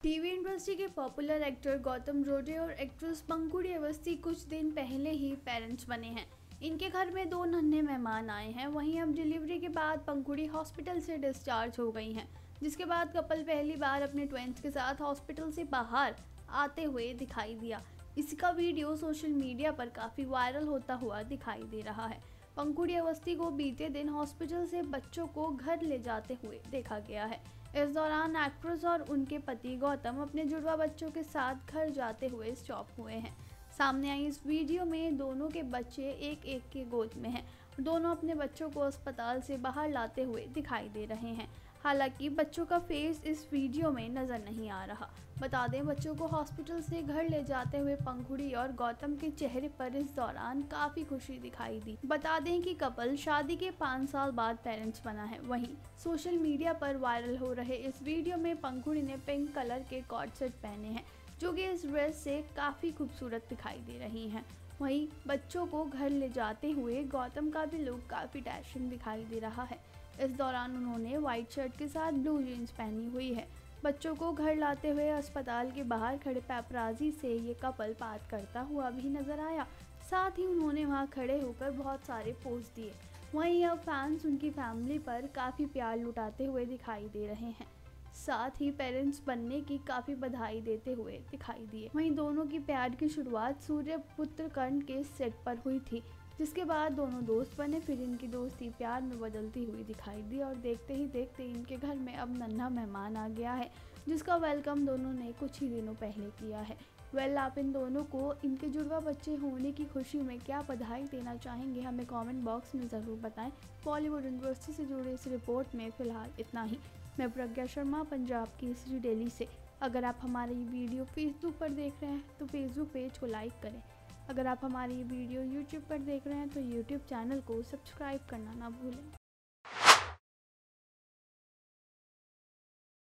TV industry के popular actor Gautam Rode और actress पंखुड़ी अवस्थी कुछ दिन पहले ही पेरेंट्स बने हैं। इनके घर में दो नन्हे मेहमान आए हैं। वहीं अब डिलीवरी के बाद पंखुड़ी हॉस्पिटल से डिस्चार्ज हो गई हैं, जिसके बाद कपल पहली बार अपने ट्विंस के साथ हॉस्पिटल से बाहर आते हुए दिखाई दिया। इसका वीडियो सोशल मीडिया पर काफ़ी वायरल होता हुआ दिखाई दे रहा है। पंखुड़ी अवस्थी को बीते दिन हॉस्पिटल से बच्चों को घर ले जाते हुए देखा गया है। इस दौरान एक्ट्रेस और उनके पति गौतम अपने जुड़वा बच्चों के साथ घर जाते हुए शॉक हुए हैं। सामने आई इस वीडियो में दोनों के बच्चे एक एक के गोद में हैं। दोनों अपने बच्चों को अस्पताल से बाहर लाते हुए दिखाई दे रहे हैं। हालांकि बच्चों का फेस इस वीडियो में नजर नहीं आ रहा। बता दें, बच्चों को हॉस्पिटल से घर ले जाते हुए पंखुड़ी और गौतम के चेहरे पर इस दौरान काफी खुशी दिखाई दी। बता दें कि कपल शादी के 5 साल बाद पेरेंट्स बना है। वहीं सोशल मीडिया पर वायरल हो रहे इस वीडियो में पंखुड़ी ने पिंक कलर के कॉर्ड सेट पहने हैं, जो कि इस ड्रेस से काफी खूबसूरत दिखाई दे रही हैं। वहीं बच्चों को घर ले जाते हुए गौतम का भी लुक काफी डैशिंग दिखाई दे रहा है। इस दौरान उन्होंने व्हाइट शर्ट के साथ ब्लू जीन्स पहनी हुई है। बच्चों को घर लाते हुए अस्पताल के बाहर खड़े पैपराजी से ये कपल बात करता हुआ भी नजर आया। साथ ही उन्होंने वहां खड़े होकर बहुत सारे पोज दिए। वहीं अब फैंस उनकी फैमिली पर काफ़ी प्यार लुटाते हुए दिखाई दे रहे हैं। साथ ही पेरेंट्स बनने की काफ़ी बधाई देते हुए दिखाई दिए। वहीं दोनों की प्यार की शुरुआत सूर्य पुत्र कर्ण के सेट पर हुई थी, जिसके बाद दोनों दोस्त बने। फिर इनकी दोस्ती प्यार में बदलती हुई दिखाई दी और देखते ही देखते इनके घर में अब नन्हा मेहमान आ गया है, जिसका वेलकम दोनों ने कुछ ही दिनों पहले किया है। आप इन दोनों को इनके जुड़वा बच्चे होने की खुशी में क्या बधाई देना चाहेंगे, हमें कमेंट बॉक्स में ज़रूर बताएं। बॉलीवुड इंडस्ट्री से जुड़े इस रिपोर्ट में फ़िलहाल इतना ही। मैं प्रज्ञा शर्मा, पंजाब केसरी डेली से। अगर आप हमारी वीडियो फेसबुक पर देख रहे हैं तो फेसबुक पेज को लाइक करें। अगर आप हमारी वीडियो यूट्यूब पर देख रहे हैं तो यूट्यूब चैनल को सब्सक्राइब करना ना भूलें।